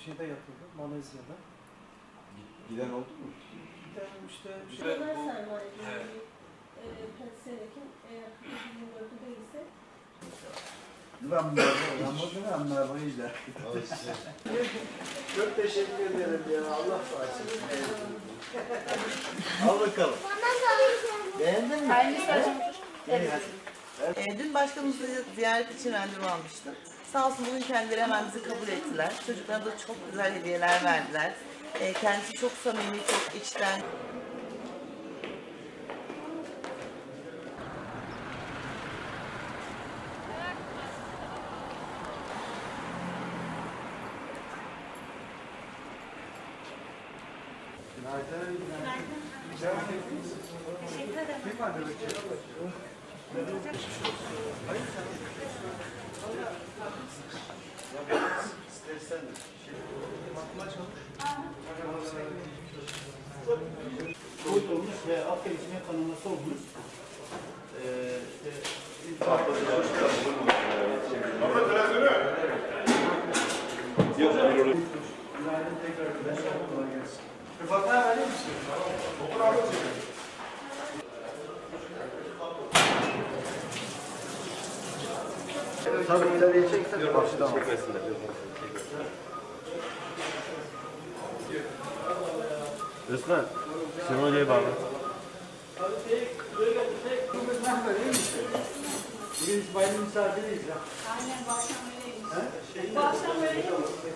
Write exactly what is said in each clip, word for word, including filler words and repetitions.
şeyde yapıldı, Malezya'da. Giden oldu mu? Giden işte... Şey, bu sermaye evet. e, Senekin eğer kırk iki yirmi dörtü değilse Ben ben ben ben izler. Çok teşekkür ederim ya. Allah bağışlasın. Al bakalım. Beğendin mi? Evet. E, dün başkanımızı ziyaret için randevu almıştım. Sağ olsun bugün kendileri hemen bizi kabul ettiler. Çocuklara da çok güzel hediyeler verdiler. E, kendisi çok samimi, çok içten. Günaydın. Güzel geldiniz. teşekkür ederim. Bir tane Hayır sen. İstersen de. Bakma çalış. Koyut olmuş ve Afya içine kanaması olmuş. Ee, işte... Ama televizyonu! Yok, günaydın tekrar arkadaşlar. Kolay gelsin. Rıfatlar vereyim misin? Okur abi çekin. Tabii ileriye çeksene baştan. Çekmesinler. Osman, sen hocaya bağlı. Bugün İsmail'in misafiriyiz ya. Aynen bu akşam böyleymiş. Bu akşam böyleymiş.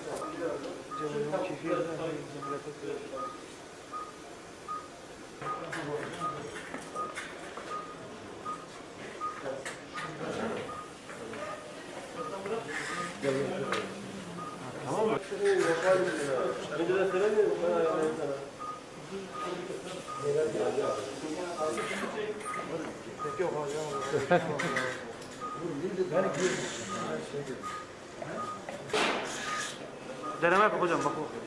Tamam mı? Önce de söylemiyorum. Ben ayarlayayım sana. Yok hocam. Deneme yap hocam bak o.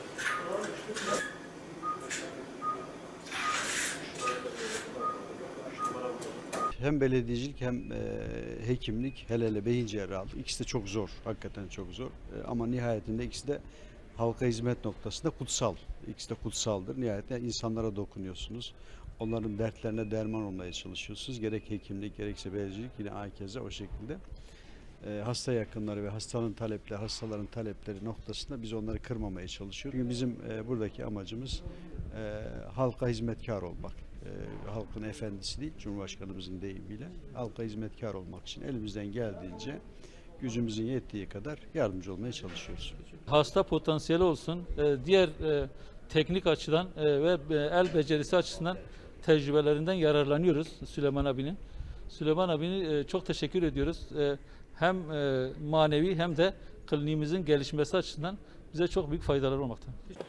Hem belediyecilik hem e, hekimlik, hele hele beyin cerrahlığı ikisi de çok zor, hakikaten çok zor. E, ama nihayetinde ikisi de halka hizmet noktasında kutsal. İkisi de kutsaldır. Nihayetinde insanlara dokunuyorsunuz. Onların dertlerine derman olmaya çalışıyorsunuz. Gerek hekimlik, gerekse belediyecilik yine hakeza o şekilde. E, hasta yakınları ve hastanın talepleri, hastaların talepleri noktasında biz onları kırmamaya çalışıyoruz. Çünkü bizim e, buradaki amacımız e, halka hizmetkar olmak. E, halkın efendisi değil, Cumhurbaşkanımızın deyimiyle halka hizmetkar olmak için elimizden geldiğince gücümüzün yettiği kadar yardımcı olmaya çalışıyoruz. Hasta potansiyeli olsun, diğer teknik açıdan ve el becerisi açısından tecrübelerinden yararlanıyoruz Süleyman abinin. Süleyman abini çok teşekkür ediyoruz. Hem manevi hem de kliniğimizin gelişmesi açısından bize çok büyük faydalar olmakta.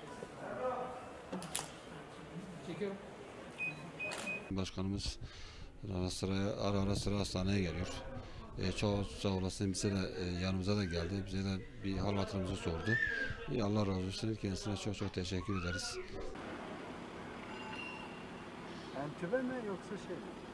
Çekiyorum. Başkanımız ara sıra, ara ara sıra hastaneye geliyor. E, çok sağ olasın, bize de e, yanımıza da geldi. Bize de bir hal hatırımızı sordu. E, Allah razı olsun. Kendisine çok çok teşekkür ederiz. Entübe mi yoksa şey mi?